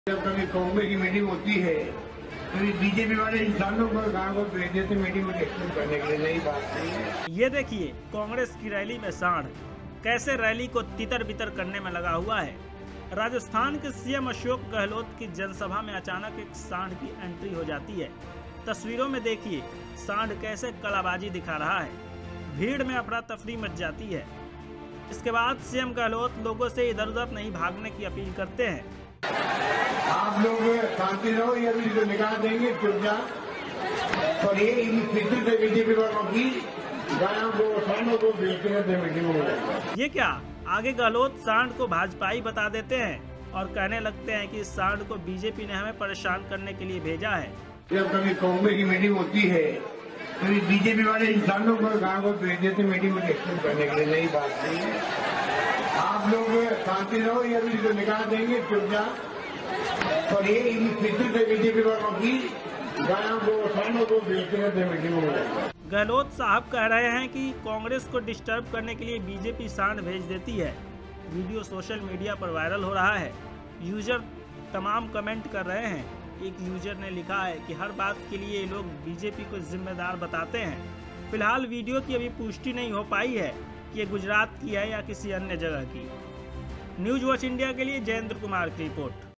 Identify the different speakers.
Speaker 1: जब कभी कांग्रेस की मीटिंग होती है कभी बीजेपी वाले इंसानों को गाँव को भेज देते मीटिंग में एक्सप्लेन करने के लिए। नई बात नहीं है।
Speaker 2: ये देखिए कांग्रेस की रैली में सांड कैसे रैली को तितर बितर करने में लगा हुआ है। राजस्थान के सीएम अशोक गहलोत की जनसभा में अचानक एक सांड की एंट्री हो जाती है। तस्वीरों में देखिए सांड कैसे कलाबाजी दिखा रहा है। भीड़ में अफरा तफरी मच जाती है। इसके बाद सीएम गहलोत लोगों से इधर उधर नहीं भागने की अपील करते हैं।
Speaker 1: आप लोग शांति रहो, ये अभी तो निकाल देंगे चुपचाप। और ये फिर से बीजेपी वालों की गायों को सांडों को भेजते रहते मीटिंग में।
Speaker 2: ये क्या, आगे गहलोत सांड को भाजपाई बता देते हैं और कहने लगते हैं कि इस सांड को बीजेपी ने हमें परेशान करने के लिए भेजा है।
Speaker 1: जब कभी कांग्रेस की मीटिंग होती है कभी बीजेपी वाले इंसानों को गाँव को भेज देते मीटिंग में एक्सप्लेन करने के लिए। नई बात नहीं है। आप लोग शांति रहो, ये अभी तो निकाल देंगे चुपचाप। और ये फिर से बीजेपी वालों की गायों को सांडों को भेजते रहते मीटिंग में।
Speaker 2: गहलोत साहब कह रहे हैं कि कांग्रेस को डिस्टर्ब करने के लिए बीजेपी सांड भेज देती है। वीडियो सोशल मीडिया पर वायरल हो रहा है। यूजर तमाम कमेंट कर रहे हैं। एक यूजर ने लिखा है कि हर बात के लिए लोग बीजेपी को जिम्मेदार बताते हैं। फिलहाल वीडियो की अभी पुष्टि नहीं हो पाई है कि ये गुजरात की है या किसी अन्य जगह की। न्यूज वॉच इंडिया के लिए जयेंद्र कुमार की रिपोर्ट।